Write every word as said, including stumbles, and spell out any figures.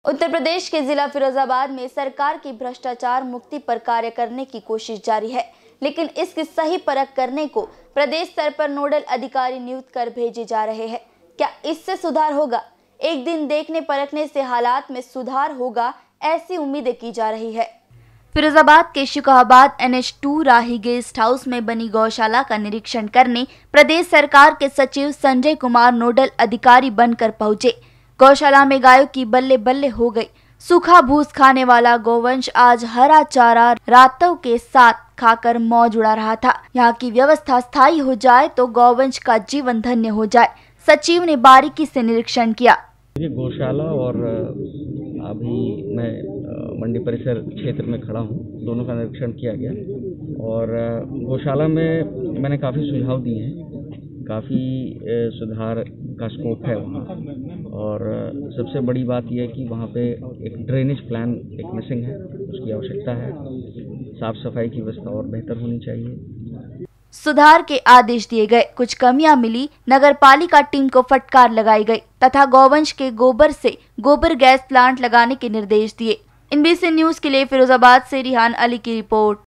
उत्तर प्रदेश के जिला फिरोजाबाद में सरकार की भ्रष्टाचार मुक्ति पर कार्य करने की कोशिश जारी है, लेकिन इसकी सही परख करने को प्रदेश स्तर पर नोडल अधिकारी नियुक्त कर भेजे जा रहे हैं। क्या इससे सुधार होगा? एक दिन देखने परखने से हालात में सुधार होगा, ऐसी उम्मीदें की जा रही है। फिरोजाबाद के Shikohabad N H two Rahi guest house में बनी गौशाला का निरीक्षण करने प्रदेश सरकार के सचिव संजय कुमार नोडल अधिकारी बनकर पहुंचे। गौशाला में गायों की बल्ले बल्ले हो गई। सूखा भूस खाने वाला गौवंश आज हरा चारा रातों के साथ खाकर मौज उड़ा रहा था। यहाँ की व्यवस्था स्थायी हो जाए तो गौवंश का जीवन धन्य हो जाए। सचिव ने बारीकी से निरीक्षण किया। ये गौशाला और अभी मैं मंडी परिसर क्षेत्र में खड़ा हूँ, दोनों का निरीक्षण किया गया और गौशाला में मैंने काफ़ी सुझाव दिए हैं। काफ़ी सुधार का स्कोप है वहाँ, और सबसे बड़ी बात यह है कि वहाँ पे एक ड्रेनेज प्लान एक मिसिंग है, उसकी आवश्यकता है। साफ सफाई की व्यवस्था और बेहतर होनी चाहिए। सुधार के आदेश दिए गए। कुछ कमियां मिली, नगर पालिका टीम को फटकार लगाई गई तथा गौवंश के गोबर से गोबर गैस प्लांट लगाने के निर्देश दिए। एन बी सी न्यूज के लिए फिरोजाबाद से रिहान अली की रिपोर्ट।